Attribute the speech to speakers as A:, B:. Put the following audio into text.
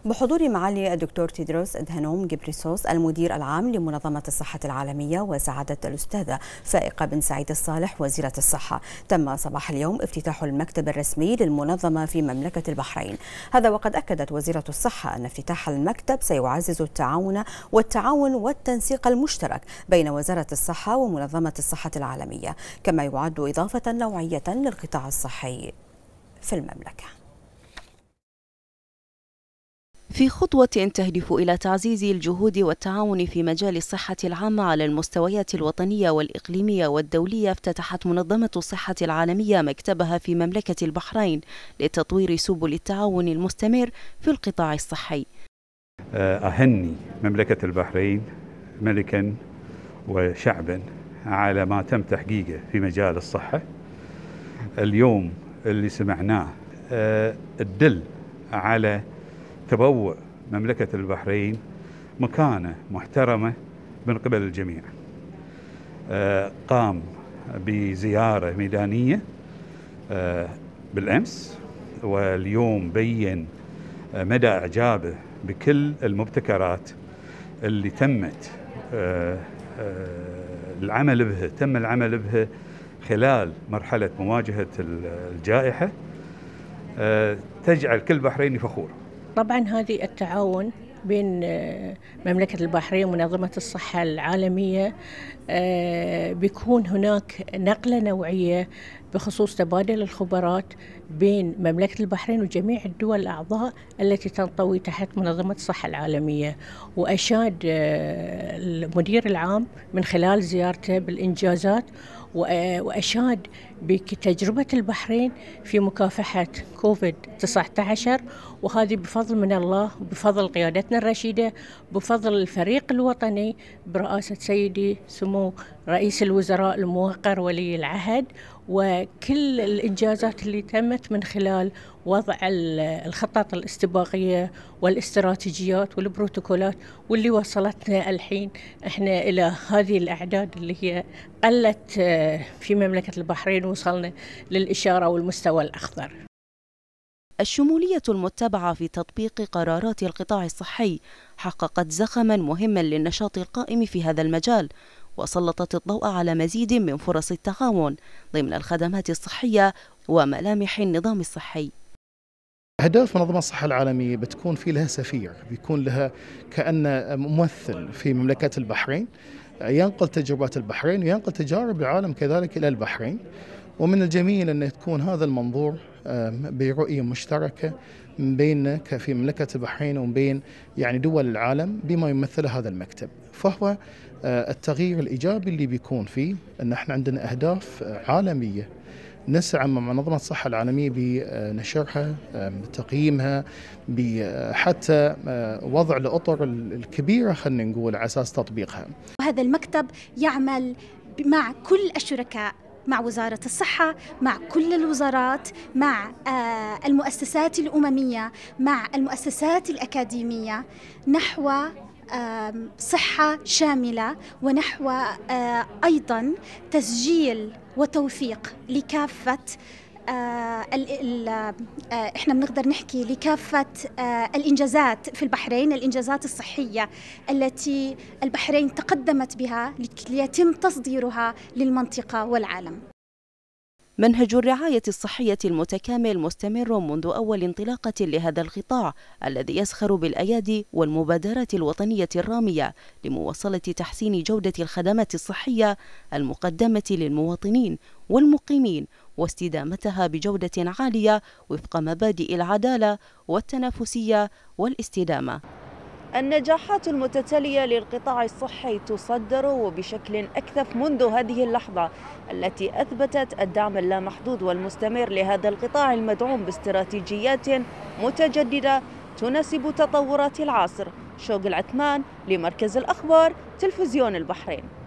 A: بحضور معالي الدكتور تيدروس أدهانوم غيبريسوس المدير العام لمنظمة الصحة العالمية وسعادة الأستاذة فائقة بن سعيد الصالح وزيرة الصحة، تم صباح اليوم افتتاح المكتب الرسمي للمنظمة في مملكة البحرين. هذا وقد أكدت وزيرة الصحة أن افتتاح المكتب سيعزز التعاون والتنسيق المشترك بين وزارة الصحة ومنظمة الصحة العالمية، كما يعد إضافة نوعية للقطاع الصحي في المملكة.
B: في خطوة تهدف إلى تعزيز الجهود والتعاون في مجال الصحة العامة على المستويات الوطنية والإقليمية والدولية، افتتحت منظمة الصحة العالمية مكتبها في مملكة البحرين لتطوير سبل التعاون المستمر في القطاع الصحي.
C: أهني مملكة البحرين ملكا وشعبا على ما تم تحقيقه في مجال الصحة. اليوم اللي سمعناه الدل على تبوء مملكة البحرين مكانة محترمة من قبل الجميع. قام بزيارة ميدانية بالأمس، واليوم بين مدى إعجابه بكل المبتكرات اللي تمت تم العمل بها خلال مرحلة مواجهة الجائحة، تجعل كل بحريني فخور.
D: طبعا هذه التعاون بين مملكة البحرين ومنظمة الصحة العالمية بيكون هناك نقلة نوعية بخصوص تبادل الخبرات بين مملكة البحرين وجميع الدول الأعضاء التي تنطوي تحت منظمة الصحة العالمية. وأشاد المدير العام من خلال زيارته بالإنجازات، وأشاد بتجربة البحرين في مكافحة كوفيد-19، وهذه بفضل من الله وبفضل قيادتنا الرشيدة، بفضل الفريق الوطني برئاسة سيدي سمو رئيس الوزراء الموقر ولي العهد، وكل الإنجازات اللي تمت من خلال وضع الخطط الاستباقية والاستراتيجيات والبروتوكولات، واللي وصلتنا الحين احنا إلى هذه الأعداد اللي هي قلت في مملكة البحرين، وصلنا للإشارة والمستوى الأخضر.
B: الشمولية المتبعة في تطبيق قرارات القطاع الصحي حققت زخما مهما للنشاط القائم في هذا المجال، وسلطت الضوء على مزيد من فرص التعاون ضمن الخدمات الصحية وملامح النظام الصحي.
E: أهداف منظمة الصحة العالمية بتكون في لها سفير، بيكون لها كأنه ممثل في مملكة البحرين، ينقل تجربات البحرين وينقل تجارب العالم كذلك إلى البحرين. ومن الجميل أن تكون هذا المنظور برؤية مشتركة بين في مملكة البحرين وبين دول العالم بما يمثله هذا المكتب. فهو التغيير الإيجابي اللي بيكون فيه أن احنا عندنا أهداف عالمية نسعى مع منظمة الصحة العالمية بنشرها، بتقييمها، حتى وضع الأطر الكبيرة خلينا نقول على أساس تطبيقها.
F: وهذا المكتب يعمل مع كل الشركاء، مع وزارة الصحة، مع كل الوزارات، مع المؤسسات الأممية، مع المؤسسات الأكاديمية، نحو صحة شاملة، ونحو أيضا تسجيل وتوثيق لكافة احنا بنقدر نحكي لكافة الإنجازات في البحرين، الإنجازات الصحية التي البحرين تقدمت بها ليتم تصديرها للمنطقة والعالم.
B: منهج الرعاية الصحية المتكامل مستمر منذ أول انطلاقة لهذا القطاع الذي يزخر بالأيادي والمبادرات الوطنية الرامية لمواصلة تحسين جودة الخدمات الصحية المقدمة للمواطنين والمقيمين، واستدامتها بجودة عالية وفق مبادئ العدالة والتنافسية والاستدامة. النجاحات المتتالية للقطاع الصحي تصدر وبشكل أكثف منذ هذه اللحظة التي أثبتت الدعم اللامحدود والمستمر لهذا القطاع المدعوم باستراتيجيات متجددة تناسب تطورات العصر. شوق العثمان لمركز الأخبار تلفزيون البحرين.